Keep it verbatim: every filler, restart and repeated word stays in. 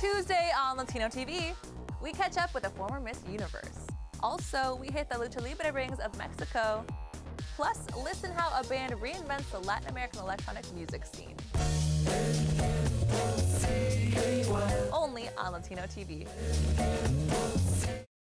Tuesday on Latino T V, we catch up with a former Miss Universe. Also, we hit the lucha libre rings of Mexico. Plus, listen how a band reinvents the Latin American electronic music scene. Only on Latino T V.